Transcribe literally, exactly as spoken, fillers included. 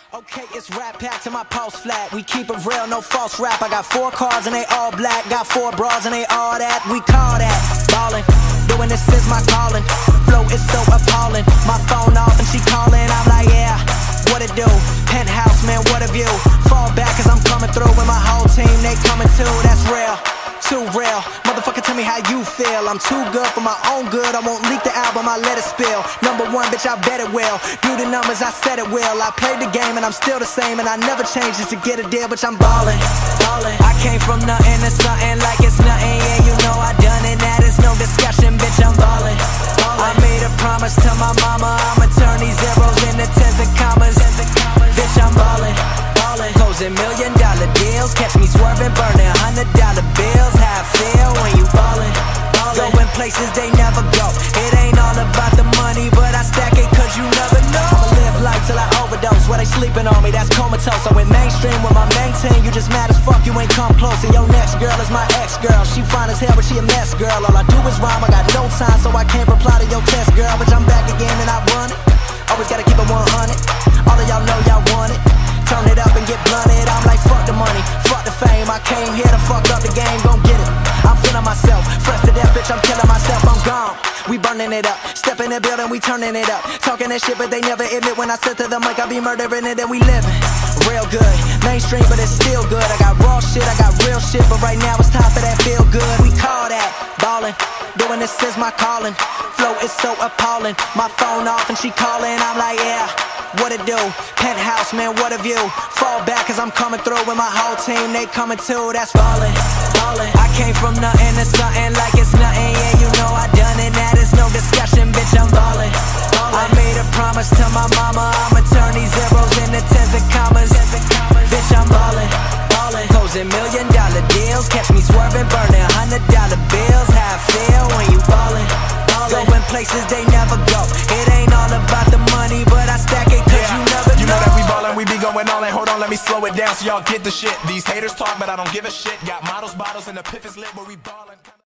Okay, it's rap pack to my pulse flat. We keep it real, no false rap. I got four cars and they all black. Got four bras and they all that. We call that ballin'. Doing this is my calling. Flow is so appalling. My phone off and she calling. I'm like, yeah, what it do? Penthouse, man, what a view. Fall back cause I'm coming through with my whole team. They coming too, that's real. Too real, motherfucker, tell me how you feel. I'm too good for my own good. I won't leak the album, I let it spill. Number one, bitch, I bet it will. Do the numbers, I said it will. I played the game and I'm still the same, and I never changed just to get a deal, bitch, I'm ballin', ballin'. I came from nothing to something like it's nothing. Yeah, you know I done it, that is no discussion, bitch, I'm ballin', ballin'. I made a promise to my mama, I'ma turn these zeros into tens and commas. Bitch, I'm ballin', ballin'. Closing million dollar deals, catch me swerving, burning hundred dollar bills. How I feel when you ballin', ballin'. Going places they never go. It ain't all about the money, but I stack it cause you never know. I'ma live life till I overdose. While they sleeping on me, that's comatose. I went mainstream with my main team. You just mad as fuck, you ain't come close. And your next girl is my ex-girl. She fine as hell, but she a mess, girl. All I do is rhyme, I got no time, so I can't reply to your test, girl. But I'm back again and I run it. Always gotta keep it one hundred. All of y'all know y'all want it. Turn it up and get blunted. I'm like, fuck the money, fuck the fame. I came here to fuck up the game, gon' get it. I'm feeling myself, fresh to death, bitch, I'm killing myself, I'm gone. We burning it up, step in the building, we turning it up. Talking that shit, but they never admit when I sit to the mic, I be murdering it and we living real good. Mainstream, but it's still good. I got raw shit, I got real shit, but right now it's time for that feel good. We call that ballin'. Doing this is my calling. Flow is so appalling. My phone off and she calling. I'm like, yeah, what it do? Penthouse, man, what a view. Fall back cause I'm coming through with my whole team. They coming too, that's ballin', ballin'. I came from nothing to something like it's nothing. Yeah, you know I done it, that is no discussion, bitch, I'm ballin', ballin'. I made a promise to my mama, I'ma turn these zeros into tens and commas. Bitch, I'm ballin', ballin'. Closing million dollar deals, catch me swerving, burning hundred dollar bills. How I feel when you ballin', ballin'. Going places they never go. It ain't all about the money, but I stack it cause yeah, you never you know. You know know that we ballin', we be going all in. Hold on, let me slow it down so y'all get the shit. These haters talk, but I don't give a shit. Got models, bottles, and the piff is lit where we ballin'.